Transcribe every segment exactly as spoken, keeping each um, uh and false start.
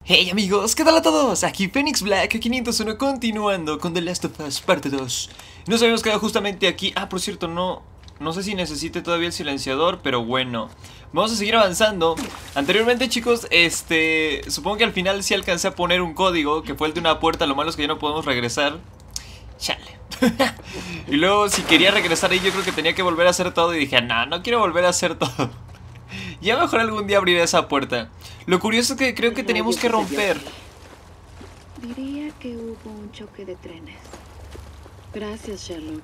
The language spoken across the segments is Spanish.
Hey amigos, ¿qué tal a todos? Aquí Phoenix Black quinientos uno continuando con The Last of Us parte dos. Nos habíamos quedado justamente aquí. Ah, por cierto, no, no sé si necesite todavía el silenciador, pero bueno. Vamos a seguir avanzando. Anteriormente, chicos, este... supongo que al final sí alcancé a poner un código, que fue el de una puerta. Lo malo es que ya no podemos regresar. Chale. Y luego, si quería regresar ahí, yo creo que tenía que volver a hacer todo. Y dije, no, no quiero volver a hacer todo. Ya mejor algún día abriré esa puerta. Lo curioso es que creo que teníamos que romper. Diría que hubo un choque de trenes. Gracias, Sherlock.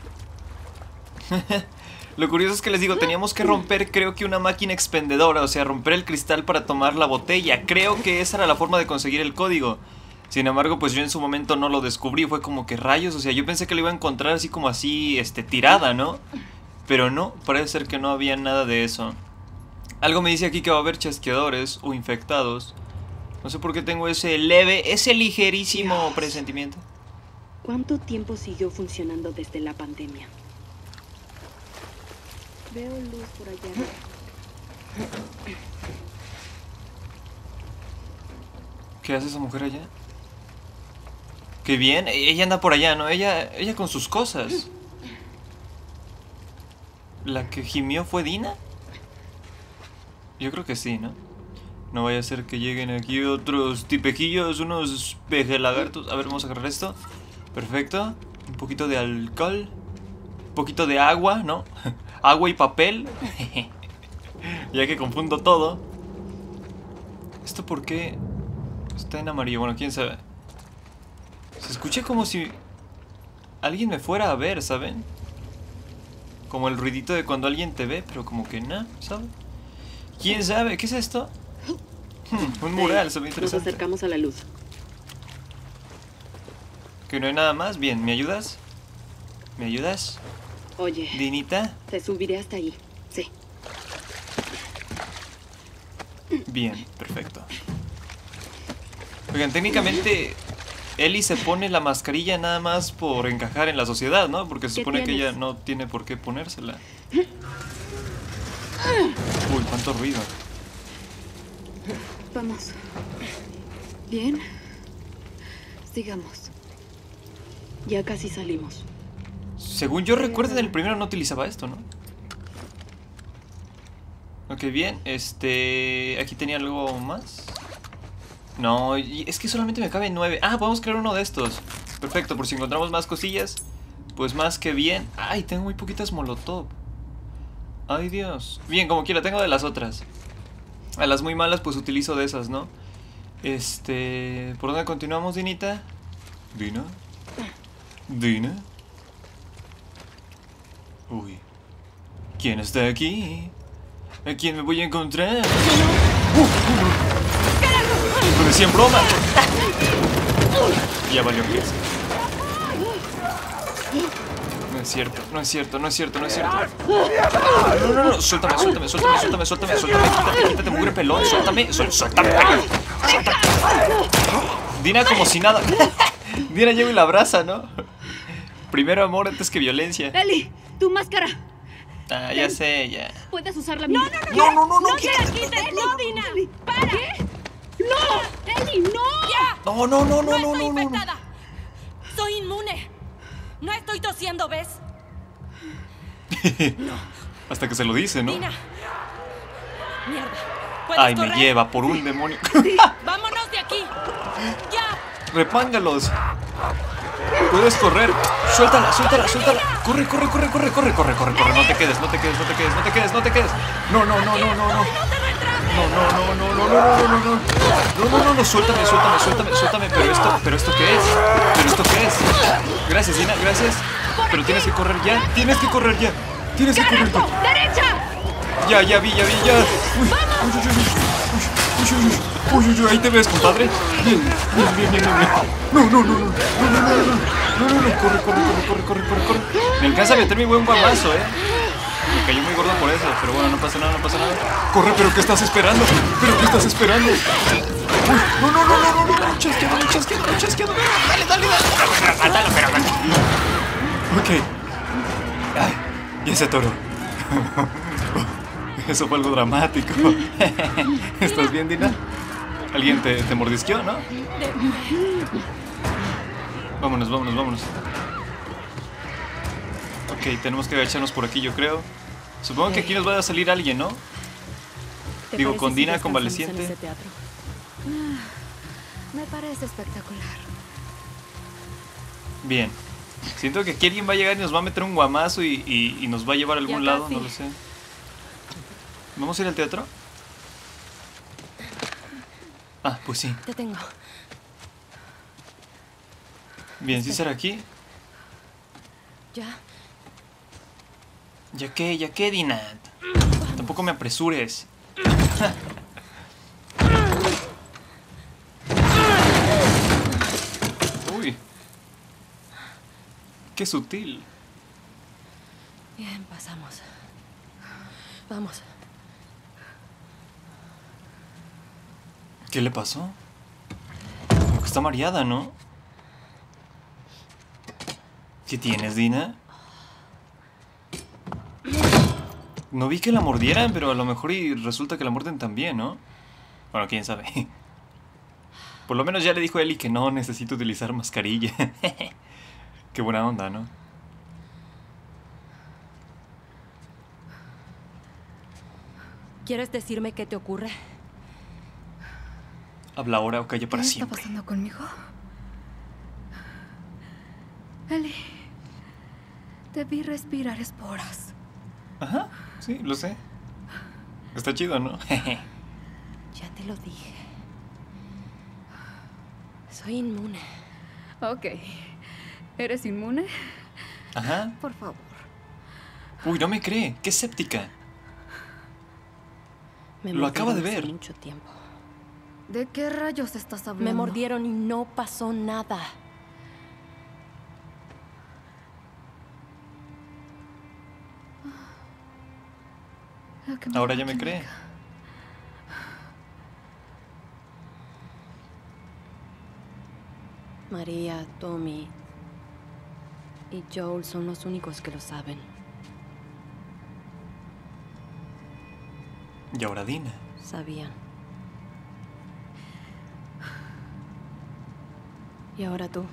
Lo curioso es que les digo, teníamos que romper, creo que una máquina expendedora. O sea, romper el cristal para tomar la botella. Creo que esa era la forma de conseguir el código. Sin embargo, pues yo en su momento no lo descubrí. Fue como que rayos, o sea, yo pensé que lo iba a encontrar así como así, este, tirada, ¿no? Pero no, parece ser que no había nada de eso. Algo me dice aquí que va a haber chasqueadores o infectados. No sé por qué tengo ese leve, ese ligerísimo Dios. presentimiento. ¿Cuánto tiempo siguió funcionando desde la pandemia? Veo luz por allá. ¿Qué hace esa mujer allá? Qué bien, ella anda por allá, ¿no? Ella, ella con sus cosas. ¿La que gimió fue Dina? Yo creo que sí, ¿no? No vaya a ser que lleguen aquí otros tipejillos, unos pejelagartos. A ver, vamos a agarrar esto. Perfecto. Un poquito de alcohol. Un poquito de agua, ¿no? Agua y papel. Ya que confundo todo. ¿Esto por qué está en amarillo? Bueno, quién sabe. Se escucha como si alguien me fuera a ver, ¿saben? Como el ruidito de cuando alguien te ve, pero como que no, ¿saben? ¿Quién sabe? ¿Qué es esto? Hmm, un mural, se ve interesante. Nos acercamos a la luz. Que no hay nada más. Bien, ¿me ayudas? ¿Me ayudas? Oye, Dinita. te subiré hasta ahí. Sí. Bien, perfecto. Oigan, técnicamente Ellie se pone la mascarilla nada más por encajar en la sociedad, ¿no? Porque se ¿Qué supone que tienes? ella no tiene por qué ponérsela. Uy, cuánto ruido. Vamos. Bien. Sigamos. Ya casi salimos. Según yo recuerdo, en el primero no utilizaba esto, ¿no? Ok, bien, este... aquí tenía algo más. No, y es que solamente me caben nueve. Ah, podemos crear uno de estos. Perfecto, por si encontramos más cosillas. Pues más que bien. Ay, tengo muy poquitas molotov. Ay, Dios. Bien, como quiera, tengo de las otras. A las muy malas pues utilizo de esas, ¿no? Este... ¿por dónde continuamos, Dinita? ¿Dina? ¿Dina? Uy. ¿Quién está aquí? ¿A quién me voy a encontrar? ¡Uh! Lo decía en broma. Ya valió que es. No es cierto, no es cierto, no es cierto, no es cierto. No, no, no, suéltame, suéltame, suéltame, suéltame, suéltame, suéltame, quítate, quítate, mugre pelón, suéltame, suéltame, suéltame. Dina como si nada. Dina llega y la abraza, ¿no? Primero amor antes que violencia. Eli, tu máscara. Ah, ya sé, ya. Puedes usar la mía. No, no, no, no, ¡No te la quites! ¡No, Dina! ¡Para! ¿Qué? ¡No! ¡Eli, no! ¡Ya! No, no, no, no, ¡No no, estoy no, no. infectada! ¡Soy inmune! ¡No estoy tosiendo, ¿ves? Hasta que se lo dice, ¿no? Dina. Mierda. ¿Puedes Ay, me correr? lleva por un demonio. ¡Vámonos de aquí! ¡Ya! Repángalos. Puedes correr. Suéltala, suéltala, suéltala. Corre, corre, corre, corre, corre, corre, corre, corre. No te quedes, no te quedes, no te quedes, no te quedes, no te quedes. No, no, no, no, no, no. ¡No te retrases! No, no, no, no, no, no, no, no, no. No, no, no, no, suéltame, suéltame, suéltame, suéltame. Pero esto, pero esto qué es? Pero esto qué es? Gracias, Dina, gracias. Pero tienes que correr ya, tienes que correr ya. Tienes que correr ya. ¡Derecha! Ya, ya vi, ya vi, ya. Uy, uy, uy, uy, uy, uy, uy, uy, uy, ahí te ves, compadre. Bien, bien, bien, bien, bien. No, no, no, no, no, no, no, no, no, no, no, no, corre, corre, corre, corre, corre, corre, corre. Me alcanza a meter mi buen guamazo, eh. Me cayó muy gordo por eso, pero bueno, no pasa nada, no pasa nada. Corre, pero ¿qué estás esperando? ¿Pero qué estás esperando? Uy, no, no, no, no, no, no, no, chasqueado, no, chasqueado, no, chasqueado. Dale, dale, dale. Mátalo, pero ok. Ay, y ese toro. Eso fue algo dramático. ¿Estás bien, Dina? ¿Alguien te, te mordisqueó, no? Vámonos, vámonos, vámonos. Ok, tenemos que agacharnos por aquí, yo creo. Supongo que aquí nos va a salir alguien, ¿no? Digo, con Dina convaleciente. Me parece espectacular. Bien. Siento que aquí alguien va a llegar y nos va a meter un guamazo y, y, y nos va a llevar a algún Ya lado, casi. no lo sé. ¿Vamos a ir al teatro? Ah, pues sí. Te tengo. Bien, ¿sí será aquí? Ya. ¿Ya qué? ¿Ya qué, Dina? Tampoco me apresures. Uy. Qué sutil. Bien, pasamos. Vamos. ¿Qué le pasó? Como que está mareada, ¿no? ¿Qué tienes, Dina? No vi que la mordieran, pero a lo mejor y resulta que la muerden también, ¿no? Bueno, quién sabe. Por lo menos ya le dijo a Ellie que no necesito utilizar mascarilla. Qué buena onda, ¿no? ¿Quieres decirme qué te ocurre? Habla ahora o calla ¿Qué para está siempre. pasando conmigo? Ellie, te vi respirar esporas. Ajá, sí, lo sé. Está chido, ¿no? Ya te lo dije. Soy inmune. Ok. ¿Eres inmune? Ajá. Por favor. Uy, no me cree. Qué escéptica. Me Lo acaba de mordieron hace ver. mucho tiempo. ¿De qué rayos estás hablando? Me mordieron y no pasó nada. Lo que Ahora dijo ya me tu cree. amiga. María, Tommy y Joel son los únicos que lo saben. Y ahora Dina. Sabían. Y ahora tú.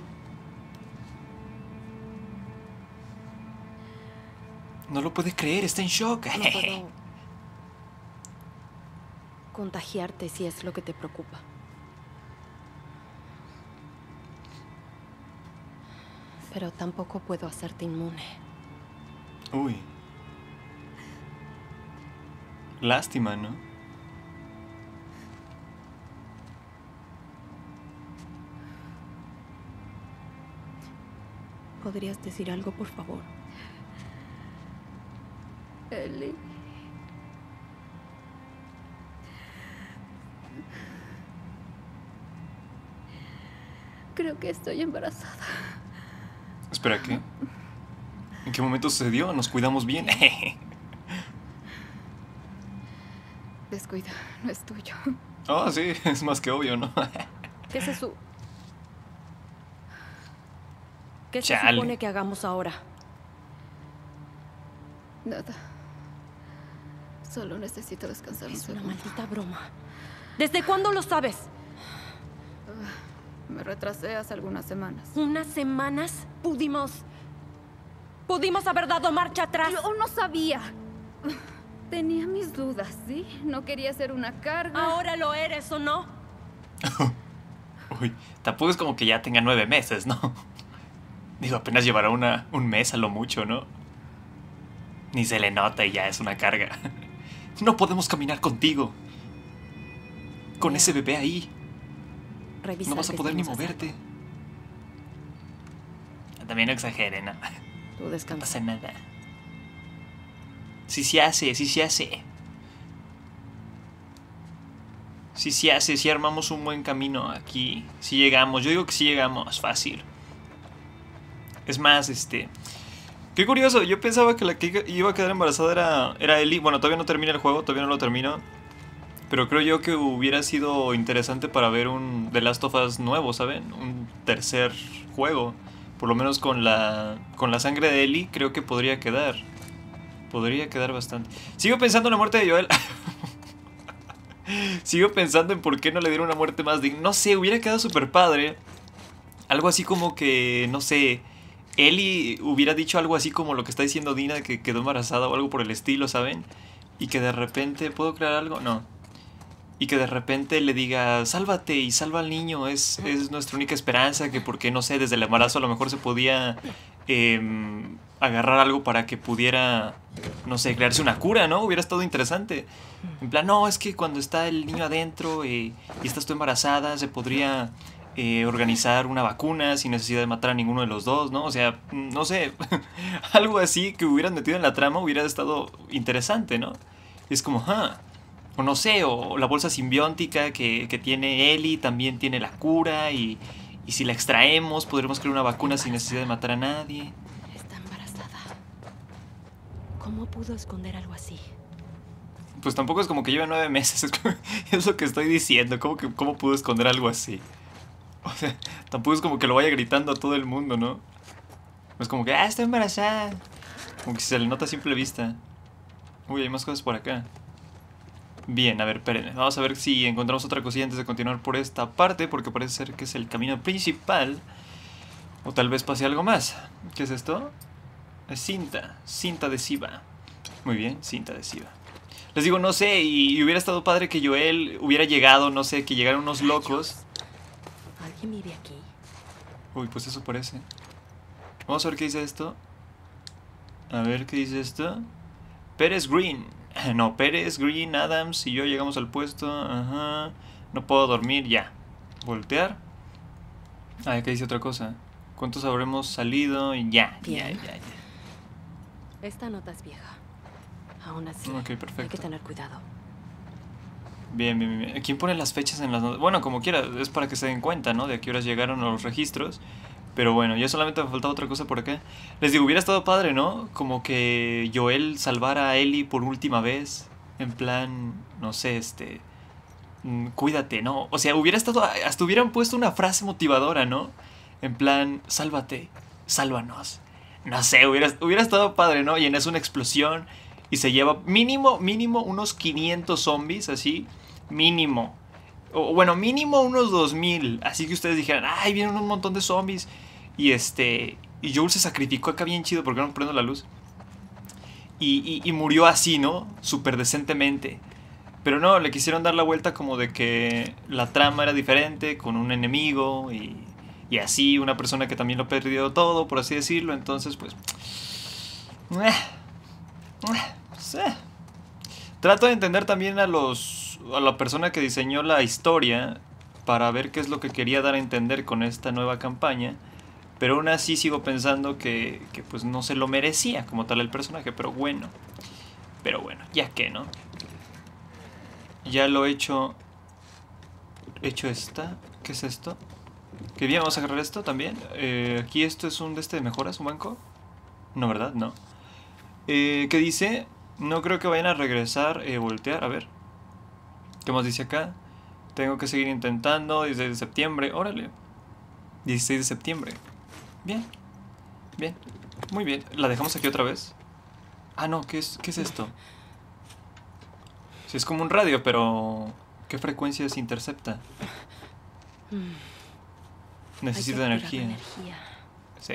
No lo puede creer, está en shock. No puedo contagiarte si es lo que te preocupa. Pero tampoco puedo hacerte inmune. Uy. Lástima, ¿no? ¿Podrías decir algo, por favor? Ellie. Creo que estoy embarazada. Espera, ¿qué? ¿En qué momento sucedió? Nos cuidamos bien. Descuida, no es tuyo. Oh, sí, es más que obvio, ¿no? ¿Qué se su... ¿Qué se Chale. supone que hagamos ahora? Nada. Solo necesito descansar un Es una segundo. maldita broma. ¿Desde cuándo lo sabes? Me retrasé hace algunas semanas. ¿Unas semanas? Pudimos... Pudimos haber dado marcha atrás. Yo no sabía. Tenía mis dudas, ¿sí? No quería ser una carga. Ahora lo eres, ¿o no? Uy, tampoco es como que ya tenga nueve meses, ¿no? Digo, apenas llevará una, un mes a lo mucho, ¿no? Ni se le nota y ya es una carga. No podemos caminar contigo. Con Mira. ese bebé ahí. Revisar No vas a que poder ni estemos a moverte. salvo. También no exageren, ¿no? Tú No descansa. pasa nada. Sí se hace, sí se hace. Sí se hace, sí armamos un buen camino aquí. Sí llegamos, yo digo que sí llegamos, fácil. Es más, este... Qué curioso, yo pensaba que la que iba a quedar embarazada era, era Ellie. Bueno, todavía no termina el juego, todavía no lo termino. Pero creo yo que hubiera sido interesante para ver un The Last of Us nuevo, ¿saben? Un tercer juego. Por lo menos con la, con la sangre de Ellie creo que podría quedar. Podría quedar bastante. Sigo pensando en la muerte de Joel. Sigo pensando en por qué no le dieron una muerte más digna. No sé, hubiera quedado súper padre. Algo así como que, no sé, Ellie hubiera dicho algo así como lo que está diciendo Dina, que quedó embarazada o algo por el estilo, ¿saben? Y que de repente... ¿Puedo crear algo? No. Y que de repente le diga, sálvate y salva al niño, es, es nuestra única esperanza, que porque, no sé, desde el embarazo a lo mejor se podía eh, agarrar algo para que pudiera, no sé, crearse una cura, ¿no? Hubiera estado interesante. En plan, no, es que cuando está el niño adentro eh, y estás tú embarazada, se podría eh, organizar una vacuna sin necesidad de matar a ninguno de los dos, ¿no? O sea, no sé, algo así que hubieran metido en la trama hubiera estado interesante, ¿no? Es como, ah... O no sé, o la bolsa simbiótica que, que tiene Ellie también tiene la cura y, y si la extraemos podremos crear una vacuna sin necesidad de matar a nadie. Está embarazada. ¿Cómo pudo esconder algo así? Pues tampoco es como que lleve nueve meses, es, es lo que estoy diciendo. ¿Cómo, que, ¿Cómo pudo esconder algo así? O sea, tampoco es como que lo vaya gritando a todo el mundo, ¿no? No es como que, ah, está embarazada. Como que se le nota a simple vista. Uy, hay más cosas por acá. Bien, a ver, espérenme. Vamos a ver si encontramos otra cosilla antes de continuar por esta parte, porque parece ser que es el camino principal. O tal vez pase algo más. ¿Qué es esto? Es cinta, cinta adhesiva. Muy bien, cinta adhesiva. Les digo, no sé, y, y hubiera estado padre que Joel hubiera llegado, no sé, que llegaran unos locos. ¿Alguien vive aquí? Uy, pues eso parece. Vamos a ver qué dice esto. A ver qué dice esto. Pérez Green. No, Pérez, Green, Adams y yo llegamos al puesto. Ajá. No puedo dormir, ya. Voltear. Ah, acá dice otra cosa. ¿Cuántos habremos salido? Ya, Bien. ya, ya, ya. Esta nota es vieja. Aún así, Ok, hay perfecto. que tener cuidado. Bien, bien, bien. ¿Quién pone las fechas en las notas? Bueno, como quiera, es para que se den cuenta, ¿no? De a qué horas llegaron los registros. Pero bueno, ya solamente me faltaba otra cosa por acá. Les digo, hubiera estado padre, ¿no? Como que Joel salvara a Ellie por última vez. En plan, no sé, este... mm, cuídate, ¿no? O sea, hubiera estado... Hasta hubieran puesto una frase motivadora, ¿no? En plan, sálvate, sálvanos. No sé, hubiera, hubiera estado padre, ¿no? Y en eso una explosión y se lleva mínimo, mínimo unos quinientos zombies, así. Mínimo. O bueno, mínimo unos dos mil. Así que ustedes dijeran, ay, vienen un montón de zombies. Y este... Y Joel se sacrificó acá bien chido porque no prendo la luz. Y, y, y murió así, ¿no? Súper decentemente. Pero no, le quisieron dar la vuelta como de que la trama era diferente, con un enemigo y, y así, una persona que también lo perdió todo, por así decirlo. Entonces, pues... Eh, eh, pues, eh. Trato de entender también a los... a la persona que diseñó la historia para ver qué es lo que quería dar a entender con esta nueva campaña, pero aún así sigo pensando que, que pues no se lo merecía como tal el personaje, pero bueno, pero bueno, ya que, ¿no? Ya lo he hecho, hecho esta, ¿qué es esto? Que bien, vamos a agarrar esto también. Eh, aquí esto es un de este de mejoras, un banco. No, ¿verdad? No. Eh, ¿qué dice? No creo que vayan a regresar, eh, voltear, a ver. ¿Qué más dice acá? Tengo que seguir intentando, dieciséis de septiembre, órale. dieciséis de septiembre. Bien, bien, muy bien. ¿La dejamos aquí otra vez? Ah, no, ¿qué es, qué es esto? Sí, es como un radio, pero... ¿qué frecuencias intercepta? Necesita energía. energía. Sí.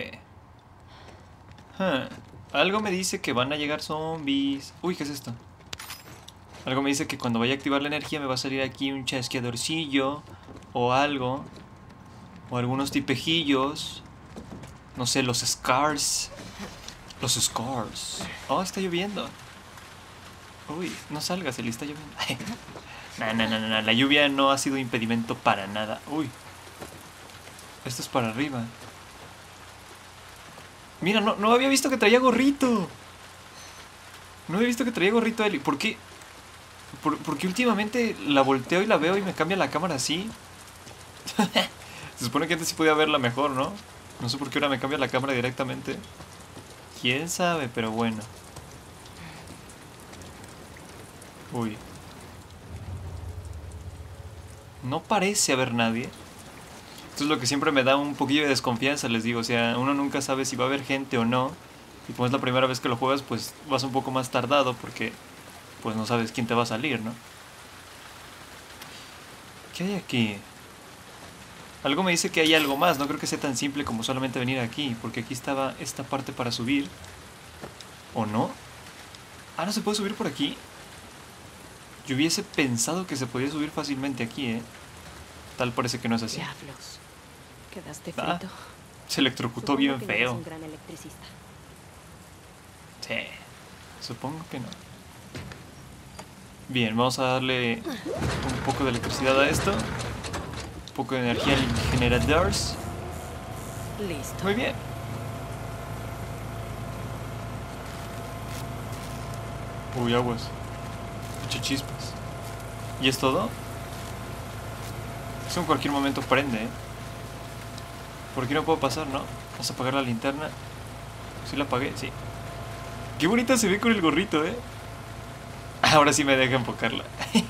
Huh. Algo me dice que van a llegar zombies. Uy, ¿qué es esto? Algo me dice que cuando vaya a activar la energía me va a salir aquí un chasqueadorcillo o algo. O algunos tipejillos. No sé, los scars. Los scars. Oh, está lloviendo. Uy, no salgas, Eli, está lloviendo. No, no, no, no, la lluvia no ha sido impedimento para nada. Uy. Esto es para arriba. Mira, no, no había visto que traía gorrito. No había visto que traía gorrito Eli. ¿Por qué? ¿Por, porque últimamente la volteo y la veo y me cambia la cámara así? Se supone que antes sí podía verla mejor, ¿no? No sé por qué ahora me cambia la cámara directamente. Quién sabe, pero bueno. Uy. No parece haber nadie. Esto es lo que siempre me da un poquillo de desconfianza, les digo. O sea, uno nunca sabe si va a haber gente o no. Y como es la primera vez que lo juegas, pues vas un poco más tardado porque pues no sabes quién te va a salir, ¿no? ¿Qué hay aquí? Algo me dice que hay algo más. No creo que sea tan simple como solamente venir aquí. Porque aquí estaba esta parte para subir. ¿O no? Ah, ¿no se puede subir por aquí? Yo hubiese pensado que se podía subir fácilmente aquí, ¿eh? Tal parece que no es así. Diablos. Quedaste Ah, frito. se electrocutó Supongo bien que no eres feo. un gran electricista. Sí, supongo que no. Bien, vamos a darle un poco de electricidad a esto. Un poco de energía al generadores. Listo. Muy bien. Uy, aguas. Muchas chispas. ¿Y es todo? Eso en cualquier momento prende, ¿eh? Por aquí no puedo pasar, ¿no? Vamos a apagar la linterna. ¿Sí la apagué? Sí. Qué bonita se ve con el gorrito, ¿eh? Ahora sí me deja enfocarla.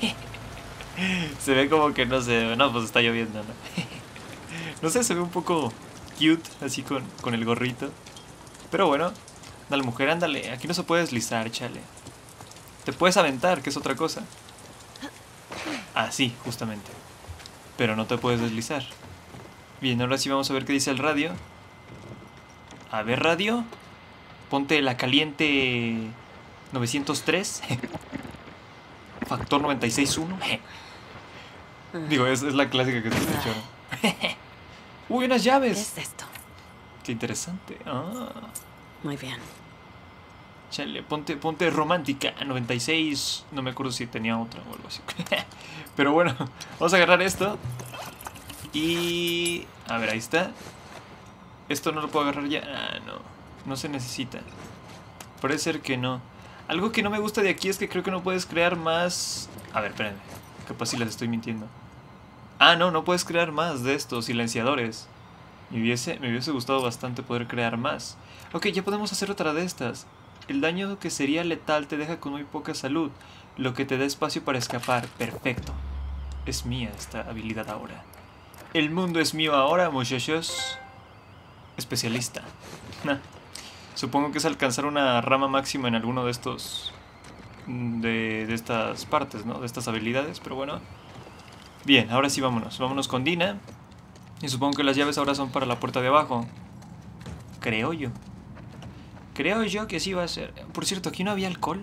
Se ve como que no sé. No, pues está lloviendo, ¿no? No sé, se ve un poco cute así con, con el gorrito. Pero bueno. Dale, mujer, ándale. Aquí no se puede deslizar, chale. Te puedes aventar, que es otra cosa. Ah, sí, justamente. Pero no te puedes deslizar. Bien, ahora sí vamos a ver qué dice el radio. A ver, radio. Ponte la caliente novecientos tres. Factor noventa y seis punto uno. Digo, es, es la clásica que se escuchó, ¿no? Uy, unas ¿Qué llaves. es esto? Qué interesante. Ah. Muy bien. Chale, ponte, ponte romántica. noventa y seis. No me acuerdo si tenía otra o algo así. Pero bueno, vamos a agarrar esto. Y... a ver, ahí está. Esto no lo puedo agarrar ya. Ah, no. No se necesita. Parece ser que no. Algo que no me gusta de aquí es que creo que no puedes crear más... A ver, espérenme. Capaz si les estoy mintiendo. Ah, no, no puedes crear más de estos silenciadores. Me hubiese, me hubiese gustado bastante poder crear más. Ok, ya podemos hacer otra de estas. El daño que sería letal te deja con muy poca salud, lo que te da espacio para escapar. Perfecto. Es mía esta habilidad ahora. El mundo es mío ahora, muchachos. Especialista. Supongo que es alcanzar una rama máxima en alguno de estos... De, de estas partes, ¿no? De estas habilidades, pero bueno. Bien, ahora sí vámonos. Vámonos con Dina. Y supongo que las llaves ahora son para la puerta de abajo. Creo yo. Creo yo que sí va a ser. Por cierto, ¿aquí no había alcohol?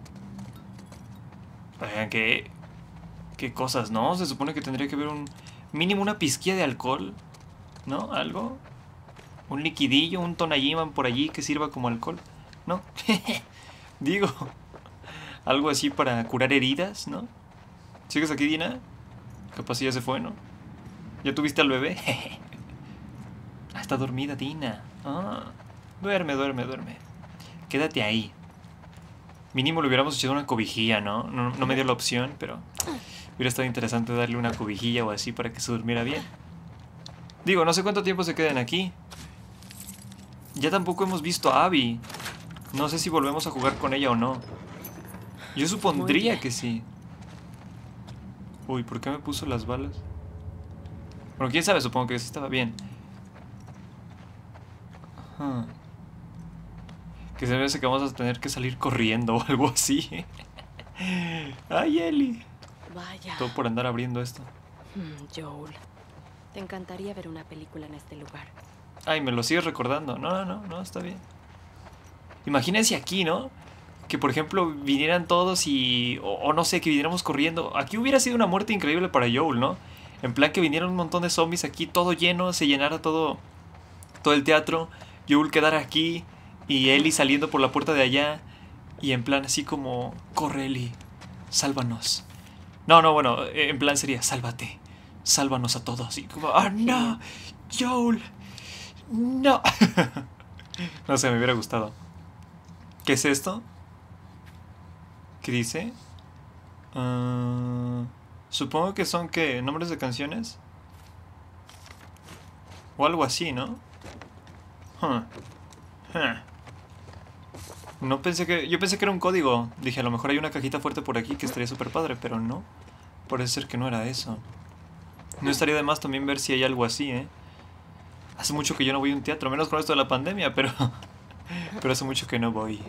Oigan, ¿qué? ¿Qué cosas, no? Se supone que tendría que haber un... Mínimo una pizquilla de alcohol, ¿no? ¿Algo? Un liquidillo, un tonayiman por allí que sirva como alcohol, ¿no? Digo, algo así para curar heridas, ¿no? ¿Sigues aquí, Dina? Capaz ya se fue, ¿no? ¿Ya tuviste al bebé? Ah, está dormida, Dina. Ah, duerme, duerme, duerme. Quédate ahí. Mínimo le hubiéramos echado una cobijilla, ¿no? No, no me dio la opción, pero... Hubiera estado interesante darle una cobijilla o así para que se durmiera bien. Digo, no sé cuánto tiempo se quedan aquí. Ya tampoco hemos visto a Abby. No sé si volvemos a jugar con ella o no. Yo supondría que sí. Uy, ¿por qué me puso las balas? Bueno, quién sabe, supongo que sí estaba bien. Huh. Que se me hace que vamos a tener que salir corriendo o algo así. Ay, Ellie. Vaya. Todo por andar abriendo esto. Mm, Joel, te encantaría ver una película en este lugar. Ay, me lo sigues recordando. No, no, no, no, está bien. Imagínense aquí, ¿no? Que por ejemplo vinieran todos y... O, o no sé, que viniéramos corriendo. Aquí hubiera sido una muerte increíble para Joel, ¿no? En plan que vinieran un montón de zombies aquí, todo lleno, se llenara todo... Todo el teatro. Joel quedara aquí y Ellie saliendo por la puerta de allá. Y en plan así como... Corre, Ellie, sálvanos. No, no, bueno, en plan sería... Sálvate, sálvanos a todos. Y como... ¡Ah, no! ¡Joel! ¡No! No sé, me hubiera gustado. ¿Qué es esto? ¿Qué dice? Uh, supongo que son, ¿qué? ¿Nombres de canciones? O algo así, ¿no? Huh. Huh. No pensé que... Yo pensé que era un código. Dije, a lo mejor hay una cajita fuerte por aquí que estaría súper padre, pero no. Parece ser que no era eso. No estaría de más también ver si hay algo así, ¿eh? Hace mucho que yo no voy a un teatro, menos con esto de la pandemia, pero... Pero hace mucho que no voy.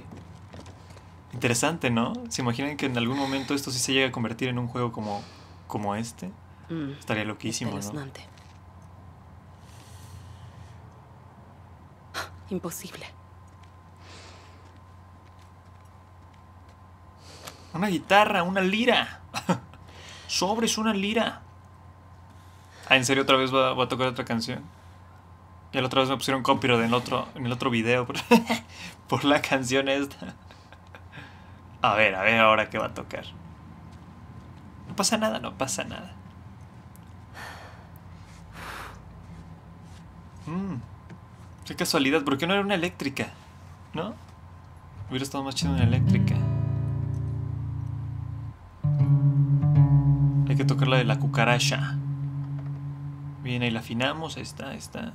Interesante, ¿no? ¿Se imaginan que en algún momento esto sí se llega a convertir en un juego como, como este? Mm, Estaría loquísimo, ¿no? espeluznante. Imposible. Una guitarra, una lira. Sobres, una lira. Ah, ¿en serio otra vez va, va a tocar otra canción? Ya la otra vez me pusieron copyright en el otro, en el otro video por, por la canción esta. A ver, a ver ahora qué va a tocar. No pasa nada, no pasa nada. Mmm. Qué casualidad, ¿por qué no era una eléctrica? ¿No? Hubiera estado más chido una eléctrica. Hay que tocar la de la cucaracha. Bien, ahí la afinamos, ahí está, ahí está.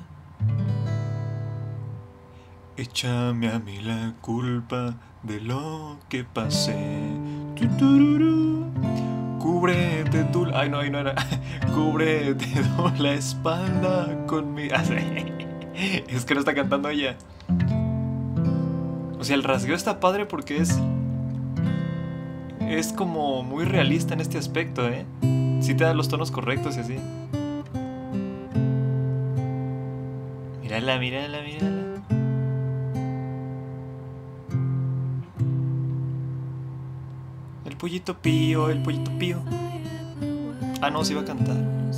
Échame a mí la culpa de lo que pasé. Tutururú. Cúbrete tú. Ay, no, ahí no era. Cúbrete tú la espalda con mi. Ah, sí. Es que no está cantando ella. O sea, el rasgueo está padre porque es. Es como muy realista en este aspecto, ¿eh? Sí te da los tonos correctos y así. Mírala, mírala, mírala. El pollito pío, el pollito pío. Ah, no, se iba a cantar.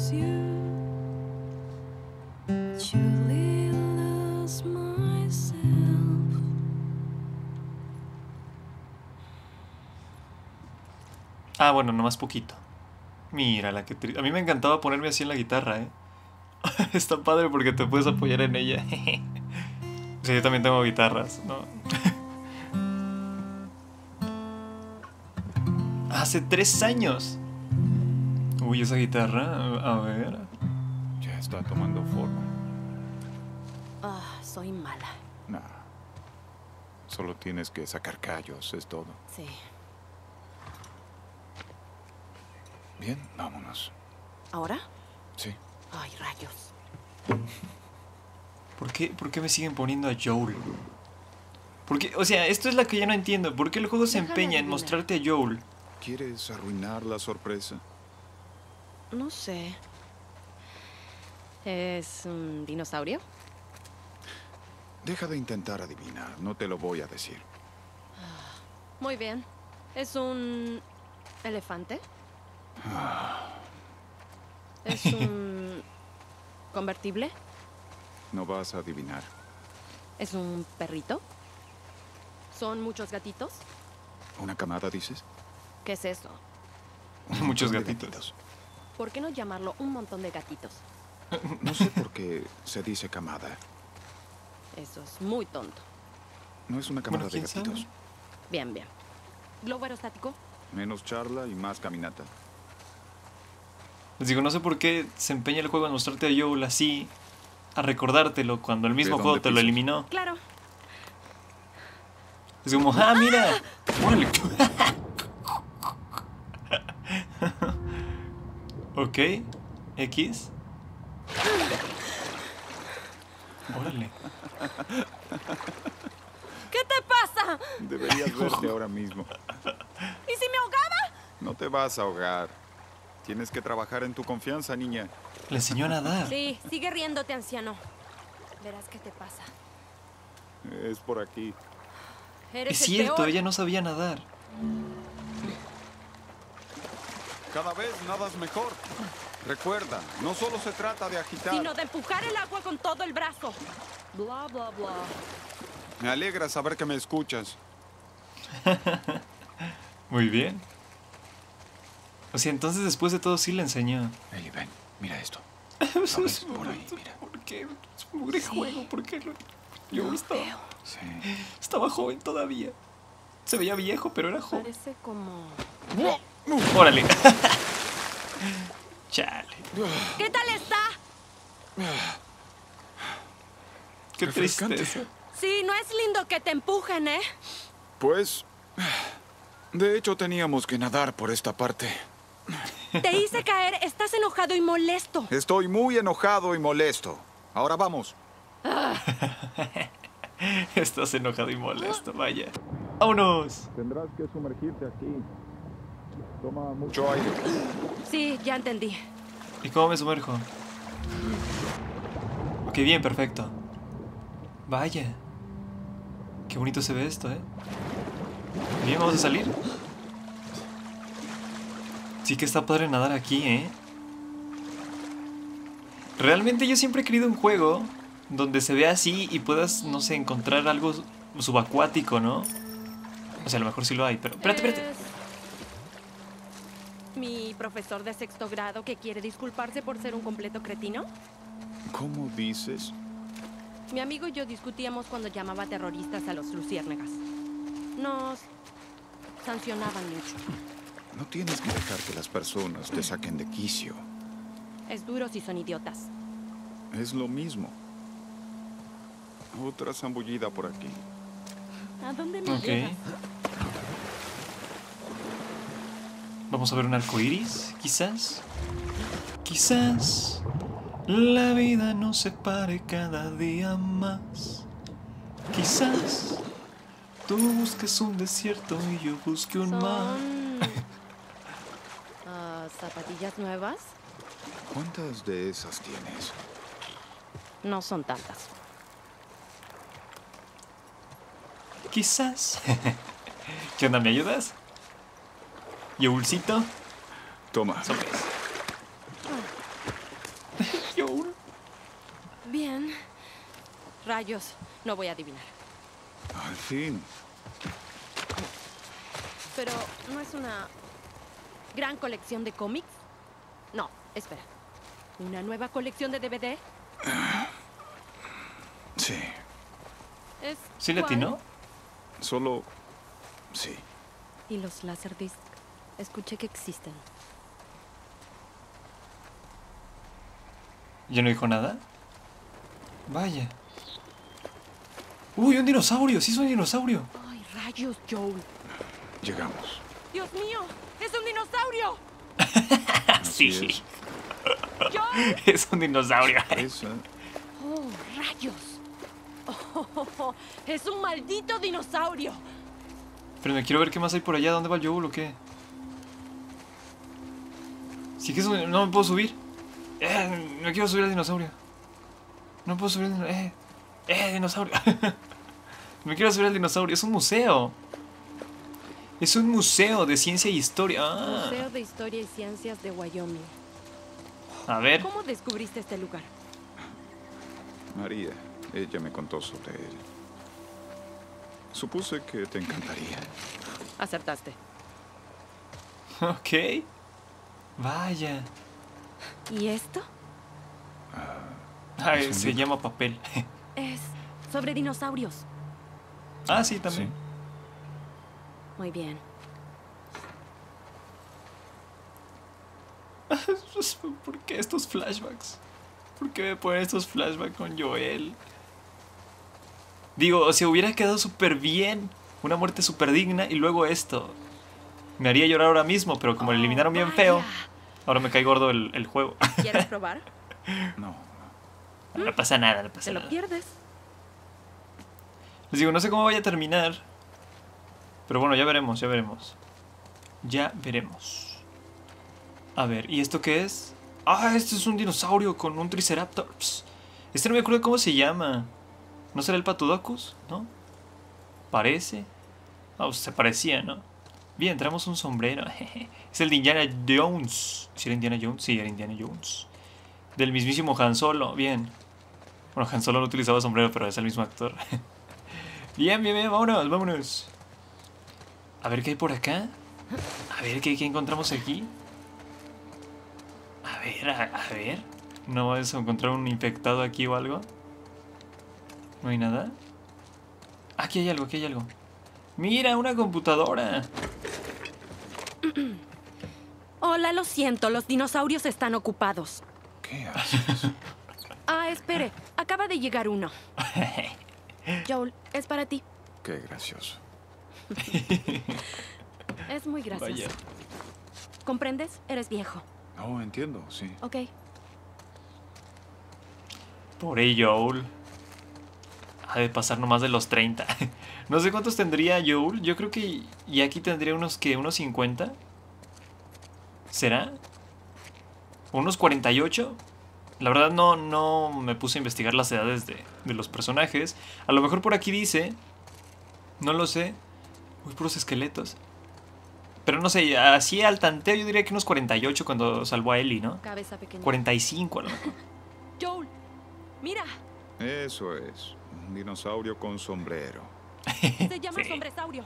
Ah, bueno, nomás poquito. Mírala, qué triste. A mí me encantaba ponerme así en la guitarra, ¿eh? Está padre porque te puedes apoyar en ella. O sea, yo también tengo guitarras, ¿no? Hace tres años. Uy, esa guitarra, a ver. Ya está tomando forma. Ah, soy mala. Nah. Solo tienes que sacar callos, es todo. Sí. Bien, vámonos. ¿Ahora? Sí. Ay, rayos. ¿Por qué, ¿Por qué me siguen poniendo a Joel? Porque, o sea, esto es la que ya no entiendo. ¿Por qué el juego se Déjame empeña en adivinar. mostrarte a Joel? ¿Quieres arruinar la sorpresa? No sé. ¿Es un dinosaurio? Deja de intentar adivinar, no te lo voy a decir. Muy bien. ¿Es un elefante? ¿Es un convertible? No vas a adivinar. ¿Es un perrito? ¿Son muchos gatitos? ¿Una camada, dices? ¿Qué es eso? Un Muchos montón de gatitos. ¿Por qué no llamarlo un montón de gatitos? No sé por qué se dice camada. Eso es muy tonto. No es una camada Bueno, de ¿quién sabe? gatitos. Bien, bien. ¿Globo aerostático? Menos charla y más caminata. Les digo, no sé por qué se empeña el juego en mostrarte a Joel así, a recordártelo, cuando el mismo ¿De juego dónde te lo pisas? eliminó. Claro. Es como, ¡ah, mira! ¡Órale! Ok, X. Órale. ¿Qué te pasa? Deberías verte ahora mismo. ¿Y si me ahogaba? No te vas a ahogar. Tienes que trabajar en tu confianza, niña. Le enseñó a nadar. Sí, sigue riéndote, anciano. Verás qué te pasa. Es por aquí. Eres Es el cierto, peor. ella no sabía nadar. Cada vez nadas mejor. Recuerda, no solo se trata de agitar. Sino de empujar el agua con todo el brazo. Bla, bla, bla. Me alegra saber que me escuchas. Muy bien. O sea, entonces después de todo sí le enseñó. Eli, ven, mira esto. Eso ¿Lo es ves? Por ahí, mira. ¿Por qué? Es un mugre juego, ¿por qué? lo- Yo estaba, Sí. estaba joven todavía. Se veía viejo, pero era joven. Parece como... Órale. Chale. ¿Qué tal está? Qué Refrescante. tristeza. Sí, no es lindo que te empujen, ¿eh? Pues... De hecho, teníamos que nadar por esta parte. Te hice caer, estás enojado y molesto. Estoy muy enojado y molesto. Ahora vamos. Estás enojado y molesto, vaya. ¡Vámonos! Tendrás que sumergirte aquí. Toma mucho aire. Sí, ya entendí. ¿Y cómo me sumerjo? Ok, bien, perfecto. Vaya. Qué bonito se ve esto, ¿eh? Bien, vamos a salir. Sí que está padre nadar aquí, ¿eh? Realmente yo siempre he querido un juego donde se vea así y puedas, no sé, encontrar algo subacuático, ¿no? O sea, a lo mejor sí lo hay, pero... Espérate, espérate. Es mi profesor de sexto grado que quiere disculparse por ser un completo cretino. ¿Cómo dices? Mi amigo y yo discutíamos cuando llamaba terroristas a los luciérnagas. Nos sancionaban mucho. No tienes que dejar que las personas te saquen de quicio. Es duro si son idiotas. Es lo mismo. Otra zambullida por aquí. ¿A dónde me Ok. llevas? Vamos a ver un arco iris, quizás. Quizás la vida nos separe cada día más. Quizás tú busques un desierto y yo busque un mar. Son... ah, ¿zapatillas nuevas? ¿Cuántas de esas tienes? No son tantas. Quizás. ¿Qué onda? ¿Me ayudas? Youlcito. Toma. Sobres. Youl. Bien. Rayos, no voy a adivinar. Al fin. Pero, ¿no es una gran colección de cómics? No, espera. ¿Una nueva colección de D V D? Sí. ¿Es ¿Sí le cuál? atinó? Solo... sí. ¿Y los Laserdisc? Escuché que existen. ¿Ya no dijo nada? Vaya. ¡Uy, un dinosaurio! ¡Sí es un dinosaurio! ¡Ay, rayos, Joel! Llegamos. ¡Dios mío! ¡Es un dinosaurio! Así Sí. es. ¡Joel! Es un dinosaurio. Esa... ¡Oh, rayos! Oh, oh, oh, ¡es un maldito dinosaurio! Pero me quiero ver qué más hay por allá. ¿Dónde va el Joel o qué? Sí que es un... No me puedo subir. Eh, no quiero subir al dinosaurio. No puedo subir al dinosaurio. Eh, eh, dinosaurio. Me quiero subir al dinosaurio. Es un museo. Es un museo de ciencia e historia. Ah. Museo de Historia y Ciencias de Wyoming. A ver. ¿Cómo descubriste este lugar? María, ella me contó sobre él. Supuse que te encantaría. Acertaste. Ok. Vaya. ¿Y esto? Ay, Es un se libro. llama papel. Es sobre dinosaurios. Ah, sí, también. Muy bien. ¿Por qué estos flashbacks? ¿Por qué me ponen estos flashbacks con Joel? Digo, se hubiera quedado súper bien. Una muerte súper digna y luego esto. Me haría llorar ahora mismo, pero como lo eliminaron bien feo, ahora me cae gordo el, el juego. ¿Quieres probar? No. No pasa nada, no pasa Te lo nada. pierdes. Les digo, no sé cómo vaya a terminar. Pero bueno, ya veremos, ya veremos. Ya veremos. A ver, ¿y esto qué es? Ah, este es un dinosaurio con un Triceratops. Este no me acuerdo cómo se llama. ¿No será el Patudocus? ¿No? Parece. Ah, pues se parecía, ¿no? Bien, traemos un sombrero. Es el de Indiana Jones. ¿Sí era Indiana Jones? Sí, era Indiana Jones. Del mismísimo Han Solo. Bien. Bueno, Han Solo no utilizaba sombrero, pero es el mismo actor. Bien, bien, bien, vámonos, vámonos. A ver qué hay por acá. A ver qué, qué encontramos aquí. A ver, a, a ver. ¿No vas a encontrar un infectado aquí o algo? ¿No hay nada? Aquí hay algo, aquí hay algo. ¡Mira, una computadora! Hola, lo siento, los dinosaurios están ocupados. ¿Qué haces? Ah, espere, acaba de llegar uno. Joel, es para ti. Qué gracioso. Es muy gracioso. Vaya. ¿Comprendes? Eres viejo. Oh, entiendo, sí. Ok. Por ello, Joel. Ha de pasar nomás de los treinta. No sé cuántos tendría Joel. Yo creo que y aquí tendría unos que unos cincuenta. ¿Será? Unos cuarenta y ocho. La verdad no, no me puse a investigar las edades de, de los personajes. A lo mejor por aquí dice. No lo sé. Uy, puros esqueletos. Pero no sé, así al tanteo yo diría que unos cuarenta y ocho cuando salvó a Ellie, ¿no? Cabeza pequeña. cuarenta y cinco a lo mejor. Joel, mira, Eso es. Un dinosaurio con sombrero. se llama Sí. sombresaurio.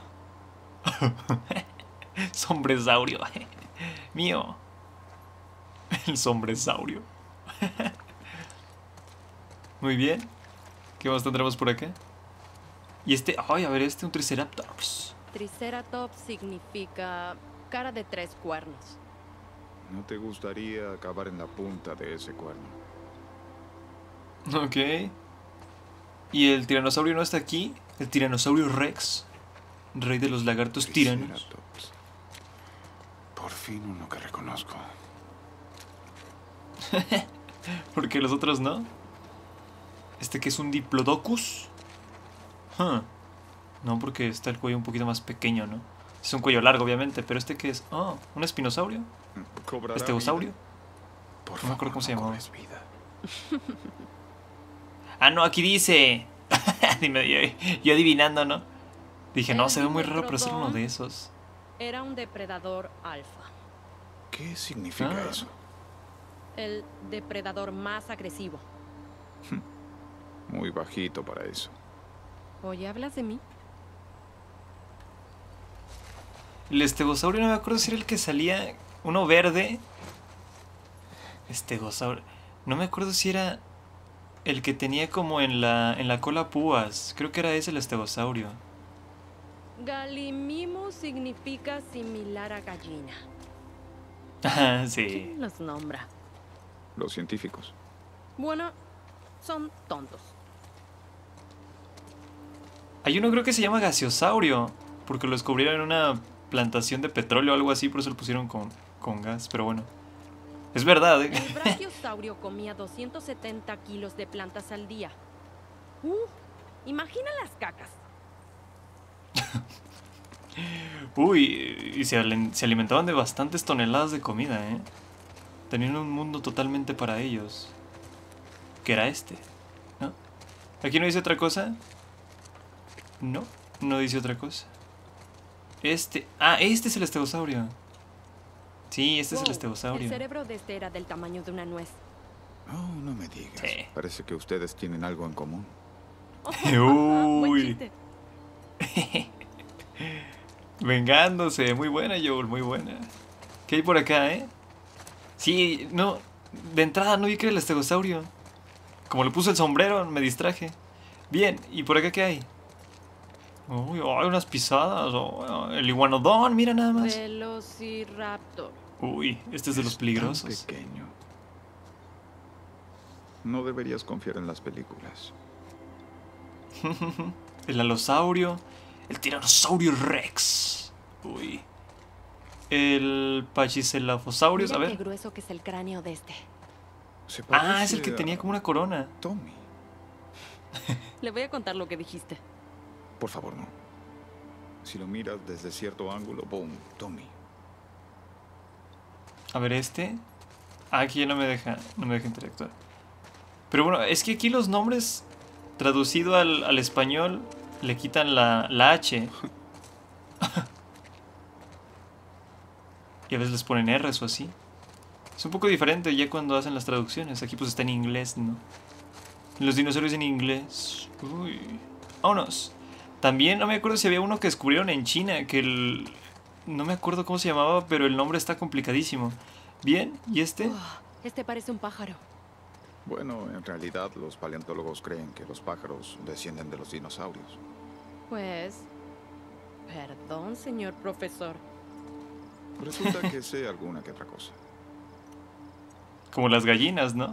Sombresaurio. Mío. El sombresaurio. Muy bien. ¿Qué más tendremos por acá? Y este... Ay, a ver, este un Triceratops. Triceratops significa cara de tres cuernos. ¿No te gustaría acabar en la punta de ese cuerno? Ok. ¿Y el tiranosaurio no está aquí? El tiranosaurio Rex. Rey de los lagartos tiranos. Triceratops. Por fin uno que reconozco. Porque los otros no. Este que es un Diplodocus. Huh. No, porque está el cuello un poquito más pequeño, ¿no? Es un cuello largo, obviamente, pero este que es... Oh, un espinosaurio. ¿Cobrará Estegosaurio. vida? Por No me acuerdo cómo se favor, no llamaba. cobres vida. Ah, no, aquí dice... Dime, yo, yo adivinando, ¿no? Dije, no, El se ve muy raro, pero ser uno Dimetrodon de esos. Era un depredador alfa. ¿Qué significa Ah. eso? El depredador más agresivo. Muy bajito para eso. Oye, ¿hablas de mí? El estegosaurio no me acuerdo si era el que salía... Uno verde. Estegosaurio. No me acuerdo si era... El que tenía como en la, en la cola púas. Creo que era ese el estegosaurio. Gallimimus significa similar a gallina. Ah, sí. ¿Quién los nombra? Los científicos. Bueno, son tontos. Hay uno creo que se llama gaseosaurio. Porque lo descubrieron en una plantación de petróleo o algo así. Por eso lo pusieron con, con gas. Pero bueno. Es verdad, ¿eh? El brachiosaurio comía doscientos setenta kilos de plantas al día. Uh, imagina las cacas. Uy, y se, al- se alimentaban de bastantes toneladas de comida, ¿eh? Tenían un mundo totalmente para ellos. Que era este, ¿no? ¿Aquí no dice otra cosa? No, no dice otra cosa. Este... Ah, este es el estegosaurio. Sí, este es el Wow, estegosaurio. El cerebro de este era del tamaño de una nuez. Oh, no me digas. Sí. Parece que ustedes tienen algo en común. Buen Uy, chiste. vengándose. Muy buena, Joel, muy buena. ¿Qué hay por acá, eh? Sí, no. De entrada no vi que era el estegosaurio. Como le puse el sombrero, me distraje. Bien, ¿y por acá qué hay? Uy, hay unas pisadas. Oh, el iguanodón, mira nada más. Velociraptor. Uy, este es de los Es tan peligrosos. pequeño. No deberías confiar en las películas. El alosaurio. El tiranosaurio rex. Uy. El pachycephalosaurus, a Mira ver. qué grueso que es el cráneo de este. Se Ah, es el parece que tenía a como una corona. Tommy. Le voy a contar lo que dijiste. Por favor, no. Si lo miras desde cierto ángulo, boom, Tommy. A ver, este. Ah, aquí ya no me deja, no me deja interactuar. Pero bueno, es que aquí los nombres traducido al, al español le quitan la, la H. Y a veces les ponen R's o así. Es un poco diferente ya cuando hacen las traducciones. Aquí pues está en inglés, ¿no? Los dinosaurios en inglés. Uy. Vámonos. También no me acuerdo si había uno que descubrieron en China. Que el... No me acuerdo cómo se llamaba, pero el nombre está complicadísimo. Bien, ¿y este? Oh, este parece un pájaro. Bueno, en realidad los paleontólogos creen que los pájaros descienden de los dinosaurios. Pues... Perdón, señor profesor. Resulta que sé alguna que otra cosa. Como las gallinas, ¿no?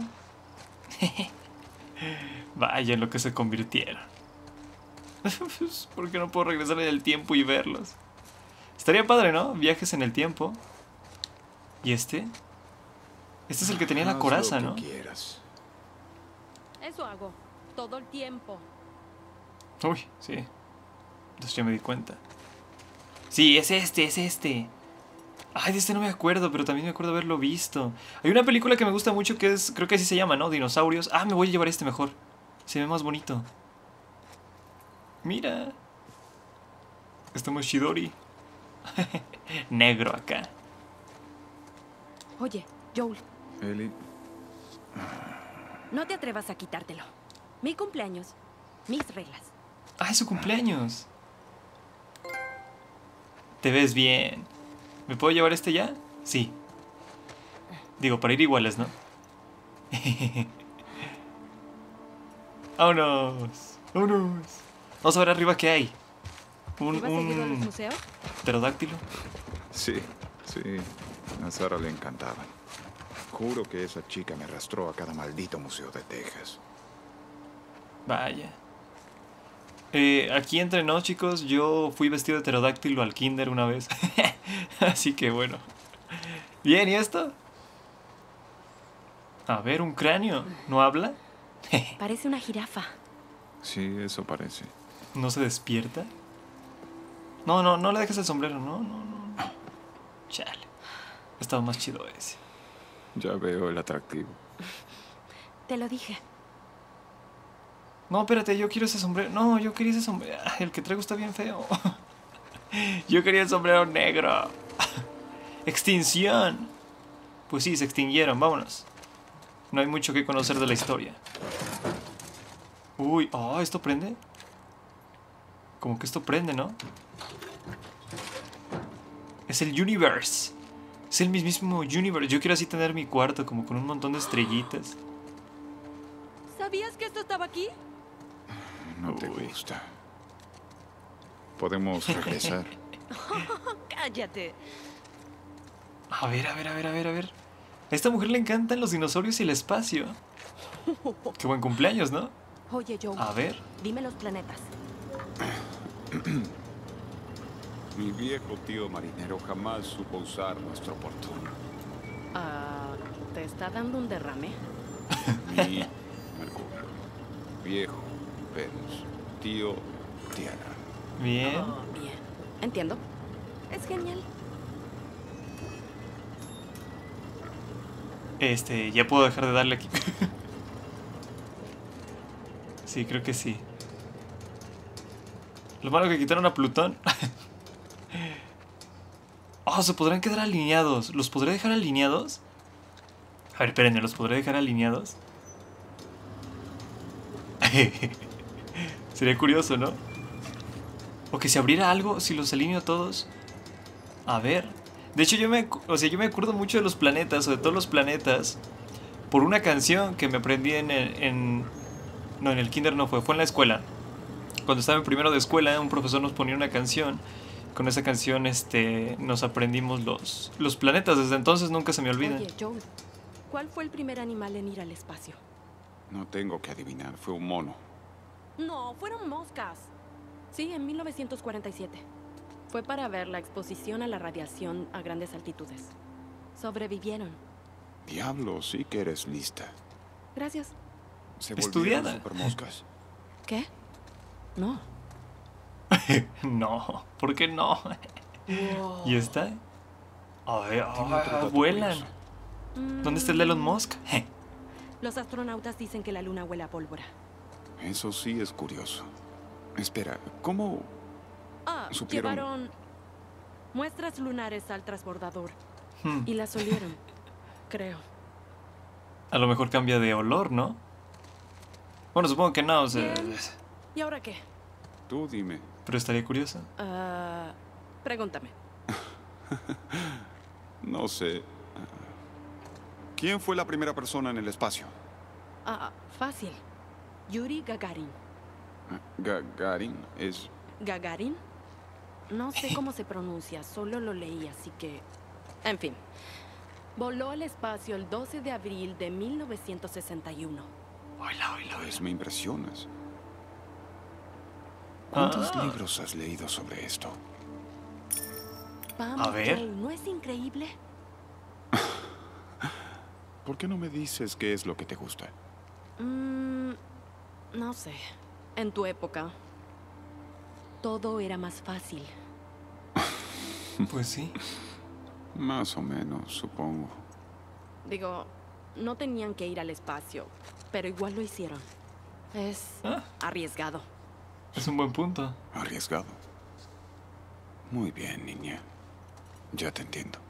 Vaya en lo que se convirtieron. ¿Por qué no puedo regresar en el tiempo y verlos? Estaría padre, ¿no? Viajes en el tiempo. ¿Y este? Este es el que tenía la Haz coraza, lo ¿no? que quieras. Eso hago. Todo el tiempo. Uy, sí. Entonces ya me di cuenta. Sí, es este, es este. Ay, de este no me acuerdo, pero también me acuerdo haberlo visto. Hay una película que me gusta mucho que es, creo que así se llama, ¿no? Dinosaurios. Ah, me voy a llevar este mejor. Se ve más bonito. Mira. Estamos Chidori. Negro acá. Oye, Joel, Ellie, no te atrevas a quitártelo. Mi cumpleaños, mis reglas. Ah, es su cumpleaños. Te ves bien. ¿Me puedo llevar este ya? Sí. Digo, para ir iguales, ¿no? Vámonos. Vámonos. Vamos a ver arriba qué hay. Un, ¿Ibas seguido a los un museos? pterodáctilo. sí, sí, a Sara le encantaban. Juro que esa chica me arrastró a cada maldito museo de Texas. Vaya. Eh, aquí entre nos, chicos, yo fui vestido de pterodáctilo al kinder una vez. Así que bueno. Bien, ¿y esto? A ver, un cráneo. ¿No habla? Parece una jirafa. Sí, eso parece. ¿No se despierta? No, no, no le dejes el sombrero. No, no, no. no. Chale. Estaba más chido ese. Ya veo el atractivo. Te lo dije. No, espérate, yo quiero ese sombrero. No, yo quería ese sombrero. Ay, el que traigo está bien feo. Yo quería el sombrero negro. Extinción. Pues sí, se extinguieron, vámonos. No hay mucho que conocer de la historia. Uy, oh, ¿esto prende? Como que esto prende, ¿no? Es el Universe. Es el mismísimo Universe. Yo quiero así tener mi cuarto, como con un montón de estrellitas. ¿Sabías que esto estaba aquí? No te Uy. gusta. Podemos regresar. Cállate. A ver, a ver, a ver, a ver, a ver. A esta mujer le encantan los dinosaurios y el espacio. Qué buen cumpleaños, ¿no? Oye, Joel, A ver. dime los planetas. Mi viejo tío marinero jamás supo usar nuestro portón. Ah, ¿te está dando un derrame? Mi Mercurio. Viejo, Venus. Tío, Tierra. Bien. Oh, bien. Entiendo. Es genial. Este, ya puedo dejar de darle aquí. Sí, creo que sí. Lo malo que quitaron a Plutón. Oh, se podrán quedar alineados. ¿Los podré dejar alineados? A ver, espérenme, ¿los podré dejar alineados? Sería curioso, ¿no? O que se abriera algo si los alineo todos. A ver. De hecho, yo me, o sea, yo me acuerdo mucho de los planetas, o de todos los planetas, por una canción que me aprendí en, el- en... No, en el kinder no fue, fue en la escuela. Cuando estaba en primero de escuela, un profesor nos ponía una canción. Con esa canción este, nos aprendimos los, los planetas. Desde entonces nunca se me olvida. Oye, Joel, ¿cuál fue el primer animal en ir al espacio? No tengo que adivinar, fue un mono. No, fueron moscas. Sí, en mil novecientos cuarenta y siete. Fue para ver la exposición a la radiación a grandes altitudes. Sobrevivieron. Diablo, sí que eres lista. Gracias. Se Estudiada. volvieron supermoscas. ¿Qué? No. No, ¿por qué no? ¿Y está? Ay, Tiene otro ah, dato vuelan. curioso. ¿Dónde está el Elon Musk? Los astronautas dicen que la luna huele a pólvora. Eso sí es curioso. Espera, ¿cómo? Ah, Supieron- llevaron muestras lunares al transbordador Hmm, y las olieron, creo. A lo mejor cambia de olor, ¿no? Bueno, supongo que no, o sea, Bien. ¿Y ahora qué? Tú dime. pero estaría curioso. Ah, pregúntame. No sé. ¿Quién fue la primera persona en el espacio? Ah, fácil. Yuri Gagarin. Gagarin es... ¿Gagarin? No sé cómo se pronuncia, solo lo leí, así que... En fin. Voló al espacio el doce de abril de mil novecientos sesenta y uno. Oila, oila, Pues oila. me impresionas. ¿Cuántos Ah. libros has leído sobre esto? Vamos, A ver. Joe, ¿no es increíble? ¿Por qué no me dices qué es lo que te gusta? Mm, no sé. En tu época, todo era más fácil. Pues sí. Más o menos, supongo. Digo, no tenían que ir al espacio, pero igual lo hicieron. Es Ah, arriesgado. es un buen punto. Arriesgado. Muy bien, niña. Ya te entiendo.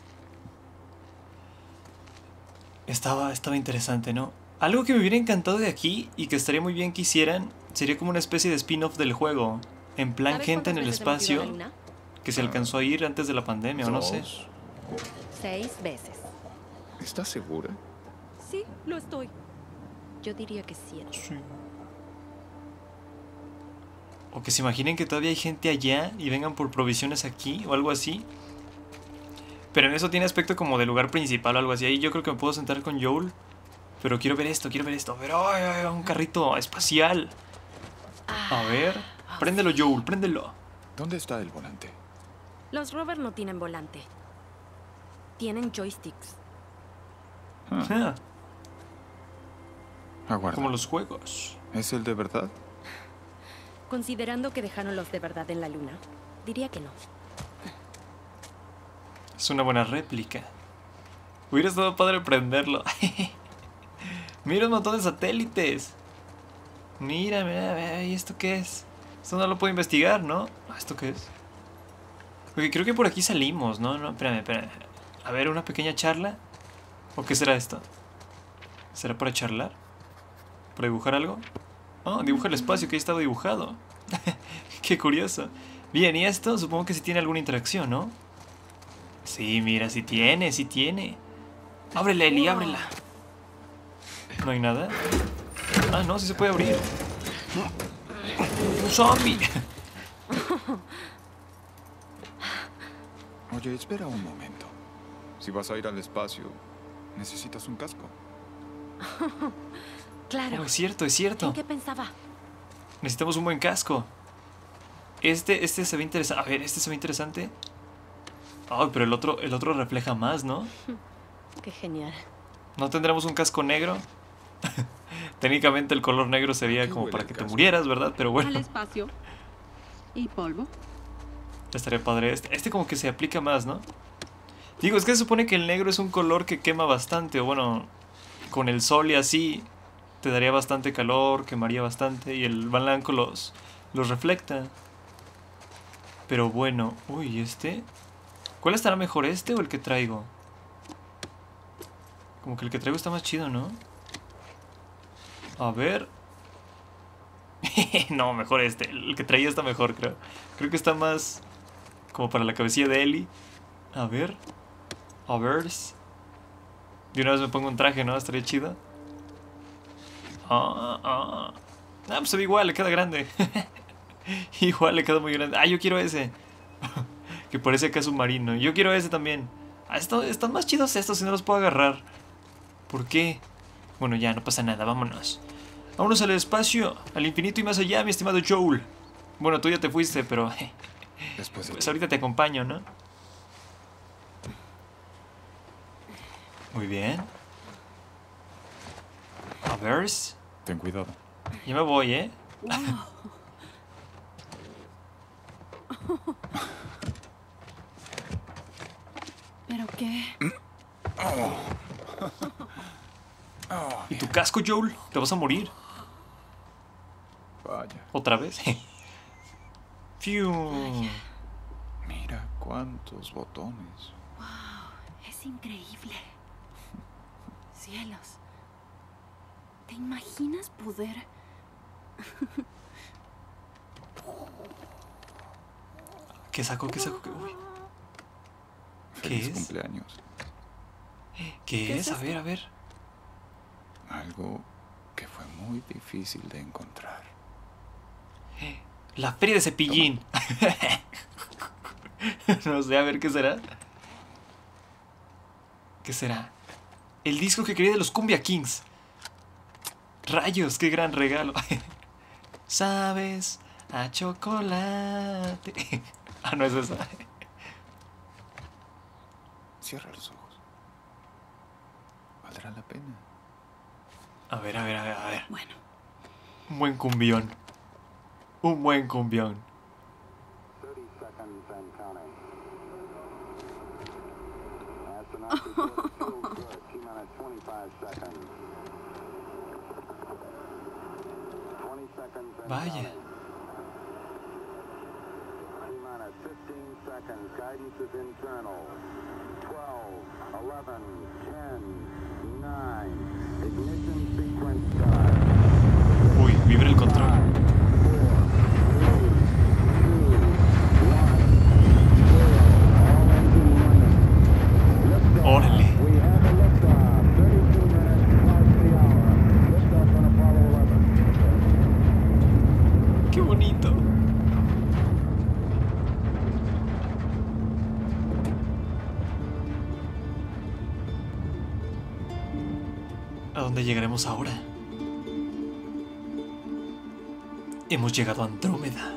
Estaba, estaba interesante, ¿no? Algo que me hubiera encantado de aquí y que estaría muy bien que hicieran sería como una especie de spin-off del juego. En plan ¿Sabes gente en cuántas el veces hemos ido a espacio la luna? que se alcanzó a ir antes de la pandemia o no sé. Dos. Seis veces. ¿Estás segura? Sí, lo estoy. Yo diría que siete. Sí. O que se imaginen que todavía hay gente allá y vengan por provisiones aquí o algo así. Pero en eso tiene aspecto como de lugar principal o algo así. Ahí yo creo que me puedo sentar con Joel. Pero quiero ver esto, quiero ver esto. A ver, ay, ay, un carrito espacial. A ver, préndelo Joel, préndelo. ¿Dónde está el volante? Los rovers no tienen volante. Tienen joysticks. Ah, Aguarda. como los juegos. ¿Es el de verdad? Considerando que dejaron los de verdad en la luna, diría que no. Es una buena réplica. Hubiera estado padre prenderlo. Mira un montón de satélites. Mira, mira, mira, ¿y esto qué es? Esto no lo puedo investigar, ¿no? ¿Esto qué es? Porque creo que por aquí salimos, ¿no? No, espérame, espérame. A ver, una pequeña charla. ¿O qué será esto? ¿Será para charlar? ¿Para dibujar algo? Oh, dibuja el espacio que ahí estaba dibujado. Qué curioso. Bien, y esto supongo que sí tiene alguna interacción, ¿no? Sí, mira, sí tiene, sí tiene. Ábrela, Eli, ábrela. ¿No hay nada? Ah, no, sí se puede abrir. ¡Un zombie! Oye, espera un momento. Si vas a ir al espacio, necesitas un casco. Claro. Oh, es cierto, es cierto. ¿En qué pensaba? Necesitamos un buen casco. Este, este se ve interesante. A ver, este se ve interesante. Ay, pero el otro, el otro refleja más, ¿no? Qué genial. ¿No tendremos un casco negro? Técnicamente el color negro sería Aquí como huele para el que te casco. murieras, ¿verdad? Pero Al bueno, espacio. ¿Y polvo? estaría padre. Este, este como que se aplica más, ¿no? Digo, es que se supone que el negro es un color que quema bastante. O bueno, con el sol y así te daría bastante calor, quemaría bastante. Y el blanco los, los reflecta. Pero bueno, uy, este... ¿Cuál estará mejor, este o el que traigo? Como que el que traigo está más chido, ¿no? A ver... No, mejor este. El que traía está mejor, creo. Creo que está más... como para la cabecilla de Ellie. A ver... A ver... De una vez me pongo un traje, ¿no? Estaría chido. Ah, ah. Ah, pues se ve igual, le queda grande. Igual le queda muy grande. Ah, yo quiero ese. Que parece que es un marino. Yo quiero ese también. Ah, esto, están más chidos estos si no los puedo agarrar. ¿Por qué? Bueno, ya, no pasa nada, vámonos. Vámonos al espacio, al infinito y más allá, mi estimado Joel. Bueno, tú ya te fuiste, pero... Después de Pues todo. ahorita te acompaño, ¿no? Muy bien. A ver... Ten cuidado. Ya me voy, ¿eh? ¿Pero qué? ¿Y tu casco, Joel? Te vas a morir. Vaya. ¿Otra vez? Fiu. Mira cuántos botones. Es increíble. Cielos. ¿Te imaginas poder? ¿Qué saco? ¿Qué saco? ¿Qué, uy. ¿Qué Feliz es? cumpleaños. ¿Qué es? A ver, a ver. Algo que fue muy difícil de encontrar. La feria de Cepillín. No sé, a ver qué será. ¿Qué será? El disco que quería de los Cumbia Kings. Rayos, qué gran regalo. Sabes, a chocolate. Ah, no es esa. Cierra los ojos. Valdrá la pena. A ver, a ver, a ver, a ver. Bueno, Un buen cumbión. Un buen cumbión. Vaya. Uy, vibra el control. Órale. Qué bonito. ¿A dónde llegaremos ahora? Hemos llegado a Andrómeda.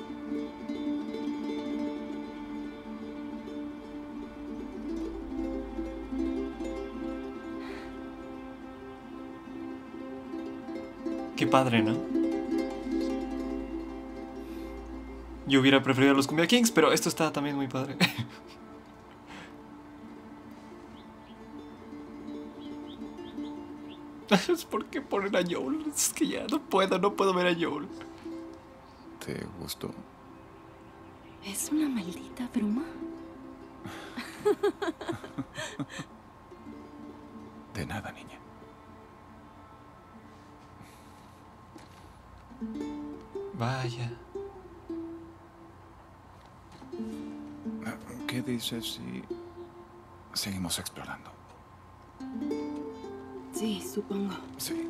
Qué padre, ¿no? Yo hubiera preferido a los Cumbia Kings, pero esto está también muy padre. ¿Por qué ponen a Joel? Es que ya no puedo, no puedo ver a Joel. ¿Te gustó? ¿Es una maldita bruma? De nada, niña. Vaya. ¿Qué dices si seguimos explorando? Sí, supongo. Sí.